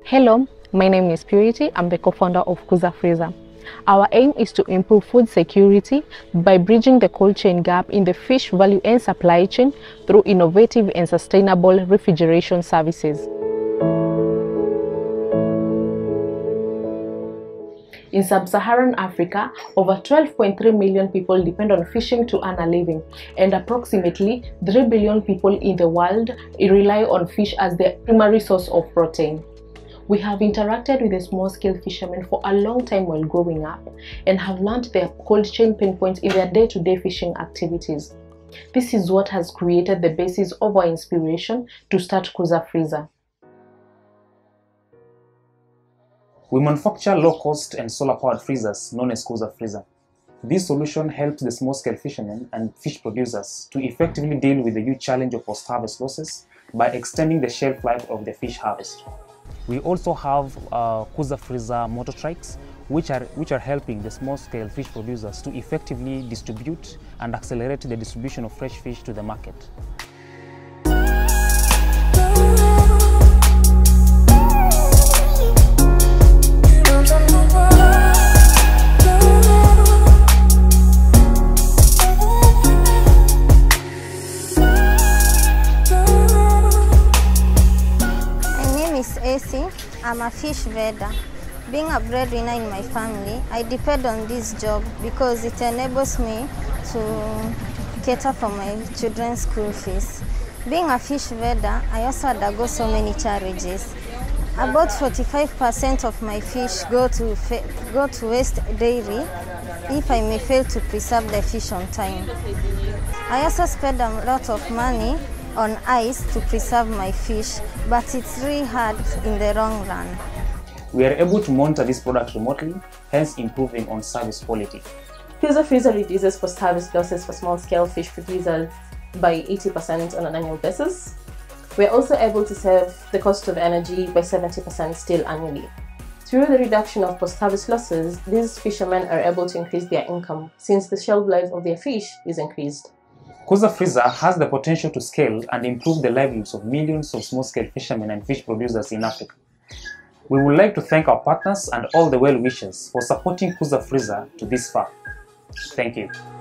Hello, my name is Purity. I'm the co-founder of Kuza Freezer. Our aim is to improve food security by bridging the cold chain gap in the fish value and supply chain through innovative and sustainable refrigeration services. In sub-Saharan Africa, over 12.3 million people depend on fishing to earn a living, and approximately 3 billion people in the world rely on fish as their primary source of protein. We have interacted with the small-scale fishermen for a long time while growing up and have learned their cold chain pain points in their day-to-day fishing activities. This is what has created the basis of our inspiration to start Kuza Freezer. We manufacture low-cost and solar-powered freezers known as Kuza Freezer. This solution helps the small-scale fishermen and fish producers to effectively deal with the huge challenge of post-harvest losses by extending the shelf life of the fish harvest. We also have Kuza Freezer motor trikes, which are helping the small-scale fish producers to effectively distribute and accelerate the distribution of fresh fish to the market. I'm a fish vendor. Being a breadwinner in my family, I depend on this job because it enables me to cater for my children's school fees. Being a fish vendor, I also undergo so many challenges. About 45% of my fish go to waste daily if I may fail to preserve the fish on time. I also spend a lot of money on ice to preserve my fish, but it's really hard in the long run. We are able to monitor this product remotely, hence improving on service quality. Kuza Freezer reduces post-harvest losses for small-scale fish producers by 80% on an annual basis. We are also able to save the cost of energy by 70% still annually. Through the reduction of post-harvest losses, these fishermen are able to increase their income since the shelf life of their fish is increased. Kuza Freezer has the potential to scale and improve the livelihoods of millions of small-scale fishermen and fish producers in Africa. We would like to thank our partners and all the well-wishers for supporting Kuza Freezer to this far. Thank you.